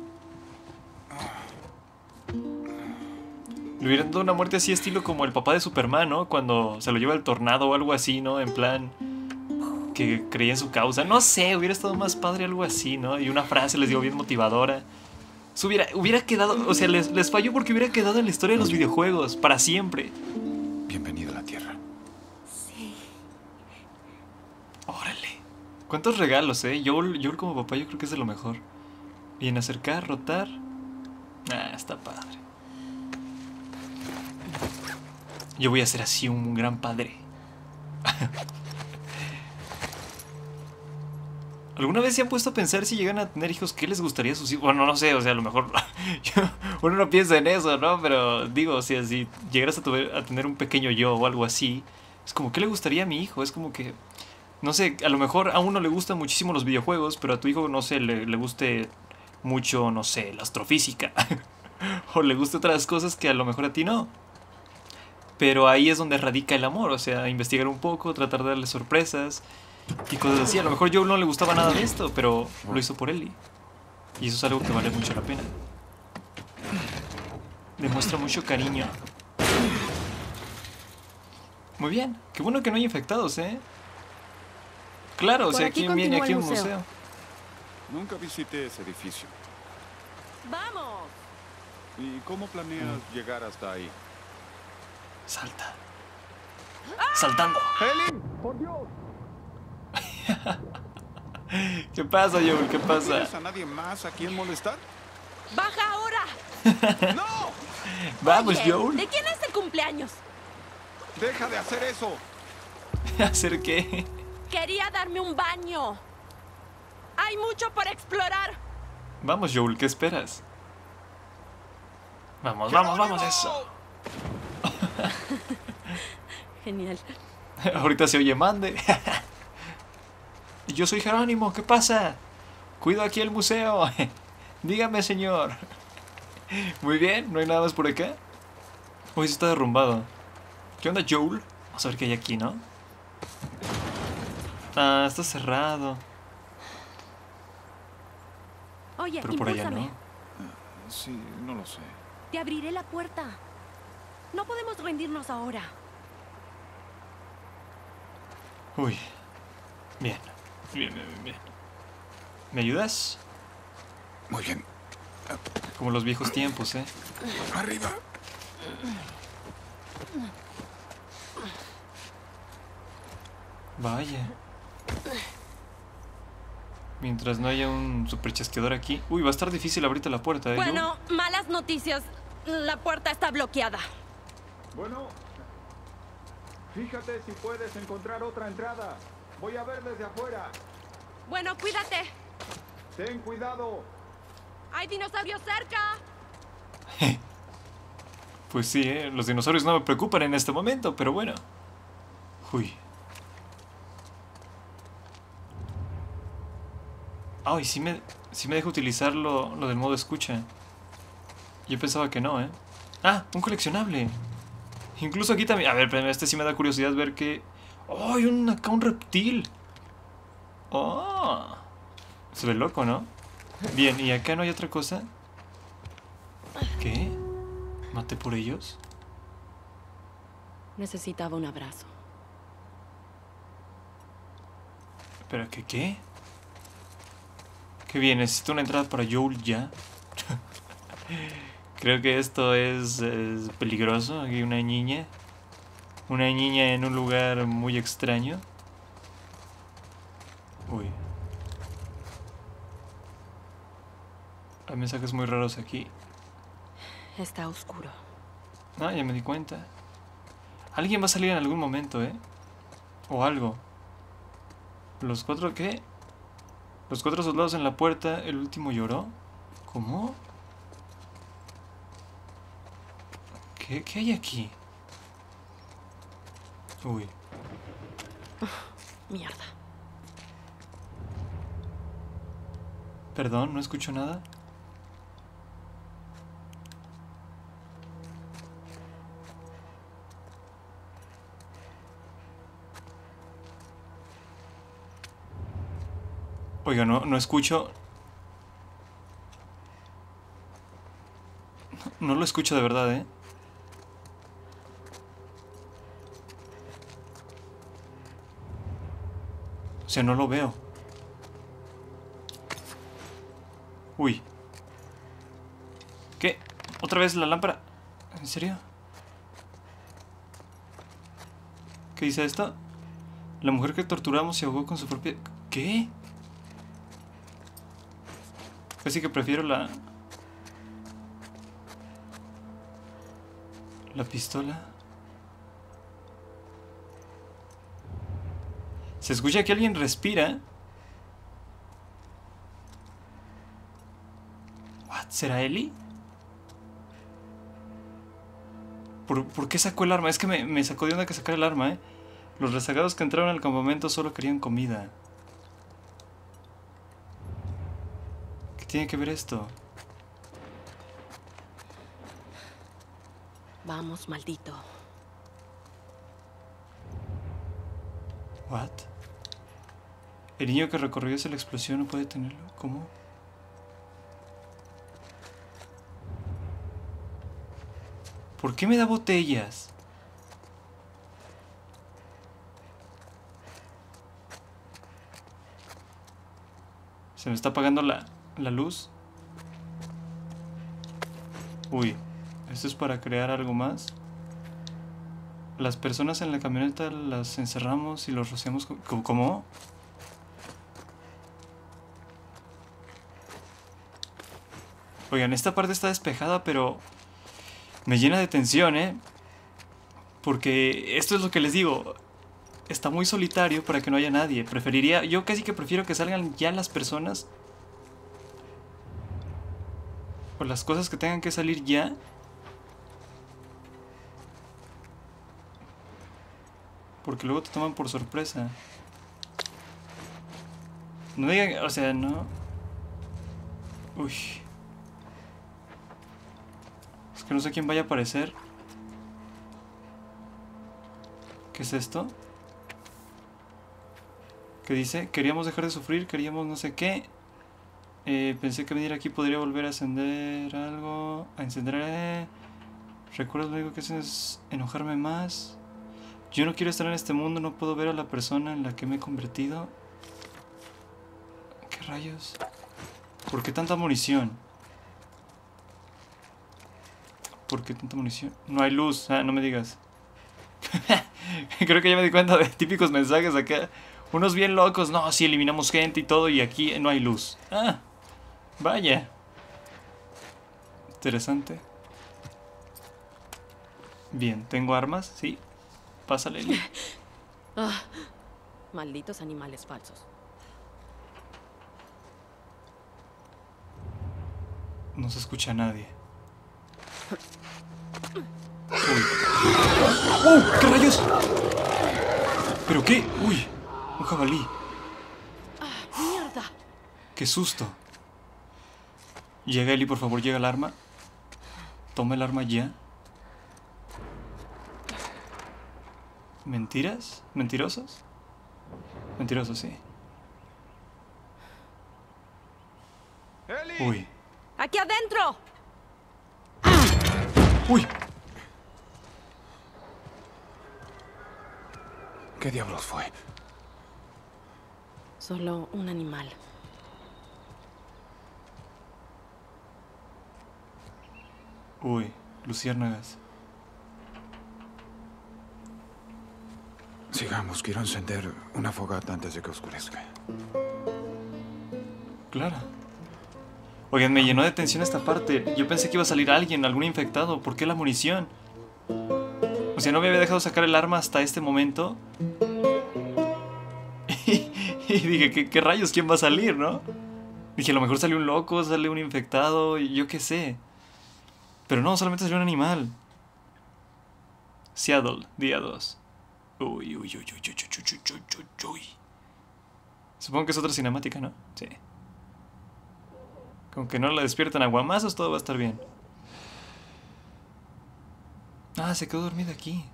Le hubieran dado una muerte así estilo como el papá de Superman, ¿no? Cuando se lo lleva el tornado o algo así, ¿no? En plan, que creía en su causa. No sé, hubiera estado más padre algo así, ¿no? Y una frase, les digo, bien motivadora. Eso hubiera, hubiera quedado, o sea, les, les falló porque hubiera quedado en la historia de los videojuegos, para siempre. Bienvenido a la Tierra. Sí. Órale. ¿Cuántos regalos, eh? Joel, Joel como papá yo creo que es de lo mejor. Bien, acercar, rotar. Ah, está padre. Yo voy a ser así un gran padre. ¿Alguna vez se han puesto a pensar si llegan a tener hijos, qué les gustaría a sus hijos? Bueno, no sé, o sea, a lo mejor uno no piensa en eso, ¿no? Pero digo, o sea, si llegaras a, tuve, a tener un pequeño yo o algo así, es como, ¿qué le gustaría a mi hijo? Es como que, no sé, a lo mejor a uno le gustan muchísimo los videojuegos, pero a tu hijo, no sé, le, le guste mucho, no sé, la astrofísica. O le guste otras cosas que a lo mejor a ti no. Pero ahí es donde radica el amor, o sea, investigar un poco, tratar de darle sorpresas y cosas así. A lo mejor Joel no le gustaba nada de esto, pero lo hizo por Ellie. Y eso es algo que vale mucho la pena. Demuestra mucho cariño. Muy bien, qué bueno que no hay infectados, ¿eh? Claro, o sea, ¿quién viene aquí a un museo? Nunca visité ese edificio. ¡Vamos! ¿Y cómo planeas llegar hasta ahí? Salta. Saltando. ¡Ellie! ¡Por Dios! ¿Qué pasa, Joel? ¿Qué ¿No pasa? tienes a nadie más a quien molestar? ¡Baja ahora! ¡No! Vamos, Oye, Joel. ¿de quién es el cumpleaños? ¡Deja de hacer eso! ¿Hacer qué? Quería darme un baño. Hay mucho por explorar. Vamos, Joel, ¿qué esperas? Vamos, vamos, vamos, eso. Genial. Ahorita se oye mande. Yo soy Jerónimo, ¿qué pasa? Cuido aquí el museo. Dígame, señor. Muy bien, ¿no hay nada más por acá? Uy, se está derrumbado. ¿Qué onda, Joel? Vamos a ver qué hay aquí, ¿no? Ah, está cerrado. Oye, Pero por allá impúlsame. no. Sí, no lo sé. Te abriré la puerta. No podemos rendirnos ahora. Uy. Bien. Bien, bien, bien, bien. ¿Me ayudas? Muy bien. Como los viejos tiempos, ¿eh? ¡Arriba! Vaya. Mientras no haya un super chasqueador aquí. Uy, va a estar difícil abrirte la puerta, ¿eh? Bueno, malas noticias. La puerta está bloqueada. Bueno, fíjate si puedes encontrar otra entrada. Voy a ver desde afuera. Bueno, cuídate. ¡Ten cuidado! ¡Hay dinosaurios cerca! Pues sí, ¿eh? Los dinosaurios no me preocupan en este momento, pero bueno. Uy. Ay, sí me, sí me deja utilizar lo, lo del modo escucha. Yo pensaba que no, ¿eh? Ah, un coleccionable. Incluso aquí también... A ver, pero este sí me da curiosidad ver que... ¡Oh, hay un, acá un reptil! ¡Oh! Se ve loco, ¿no? Bien, ¿y acá no hay otra cosa? ¿Qué? ¿Maté por ellos? Necesitaba un abrazo. ¿Pero qué qué? Qué bien, necesito una entrada para Joel ya. Creo que esto es, es peligroso. Aquí hay una niña. Una niña en un lugar muy extraño. Uy. Hay mensajes muy raros aquí. Está oscuro. Ah, ya me di cuenta. Alguien va a salir en algún momento, ¿eh? O algo. ¿Los cuatro qué? Los cuatro soldados en la puerta. El último lloró. ¿Cómo? ¿Qué, qué hay aquí? Uy. Mierda. Perdón, no escucho nada. Oiga, no, no escucho. No, no lo escucho de verdad, ¿eh? O sea, no lo veo. Uy. ¿Qué? ¿Otra vez la lámpara? ¿En serio? ¿Qué dice esto? La mujer que torturamos se ahogó con su propia... ¿Qué? Así que prefiero la... La pistola. Se escucha que alguien respira. What? ¿Será Ellie? ¿Por, ¿Por qué sacó el arma? Es que me, me sacó de onda que sacara el arma, ¿eh? Los rezagados que entraron al campamento solo querían comida. ¿Qué tiene que ver esto? Vamos, maldito. What? El niño que recorrió esa la explosión no puede tenerlo. ¿Cómo? ¿Por qué me da botellas? Se me está apagando la, la luz. Uy, esto es para crear algo más. Las personas en la camioneta las encerramos y los rociamos. con- ¿Cómo? Oigan, esta parte está despejada, pero me llena de tensión, ¿eh? Porque esto es lo que les digo. Está muy solitario para que no haya nadie. Preferiría, yo casi que prefiero que salgan ya las personas. O las cosas que tengan que salir ya. Porque luego te toman por sorpresa. No digan, o sea, no. Uy. Es que no sé quién vaya a aparecer. ¿Qué es esto? ¿Qué dice? Queríamos dejar de sufrir, queríamos no sé qué. Eh, pensé que venir aquí podría volver a encender algo. A encender... Eh. Recuerdo lo único que hace es enojarme más. Yo no quiero estar en este mundo, no puedo ver a la persona en la que me he convertido. ¿Qué rayos? ¿Por qué tanta munición? ¿Por qué tanta munición? No hay luz, ah, no me digas. Creo que ya me di cuenta de típicos mensajes acá. Unos bien locos, no, sí eliminamos gente y todo y aquí no hay luz. Ah, vaya. Interesante. Bien, ¿tengo armas? Sí. Pásale, Eli. Ah, malditos animales falsos. No se escucha a nadie. Uy. ¡Oh! ¿Qué rayos? ¿Pero qué? Uy, un jabalí. Ah, mierda. ¡Qué susto! Llega Eli, por favor, llega el arma. Toma el arma ya. ¿Mentiras? ¿Mentirosos? Mentirosos, sí. ¡Eli! Uy. ¡Aquí adentro! ¡Uy! ¿Qué diablos fue? Solo un animal. Uy, luciérnagas. Sigamos, quiero encender una fogata antes de que oscurezca. Claro. Oigan, me llenó de tensión esta parte. Yo pensé que iba a salir alguien, algún infectado. ¿Por qué la munición? O sea, no me había dejado sacar el arma hasta este momento. Y, y dije, ¿qué, ¿qué rayos? ¿Quién va a salir, no? Dije, a lo mejor salió un loco, sale un infectado, y yo qué sé. Pero no, solamente salió un animal. Seattle, día dos. Uy, uy, uy, uy, uy, uy, uy, uy, uy, uy. Supongo que es otra cinemática, ¿no? Sí. Con que no la despiertan aguamazos, todo va a estar bien. Ah, se quedó dormida aquí.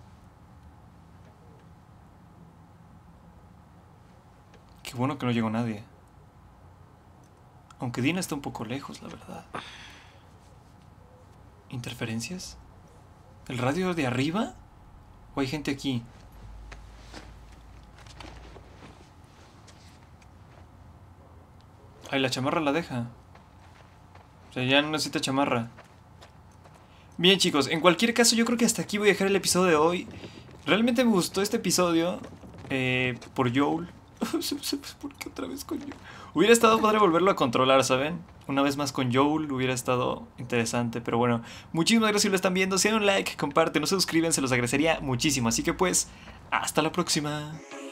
Qué bueno que no llegó nadie. Aunque Dina está un poco lejos, la verdad. ¿Interferencias? ¿El radio de arriba? ¿O hay gente aquí? Ay, la chamarra la deja. O sea, ya no necesita chamarra. Bien, chicos, en cualquier caso yo creo que hasta aquí voy a dejar el episodio de hoy. Realmente me gustó este episodio. Eh, por Joel. ¿Por qué otra vez con Joel? Hubiera estado padre volverlo a controlar, ¿saben? Una vez más con Joel hubiera estado interesante. Pero bueno, muchísimas gracias si lo están viendo. Si dan un like, comparten, no se suscriben, se los agradecería muchísimo. Así que pues, hasta la próxima.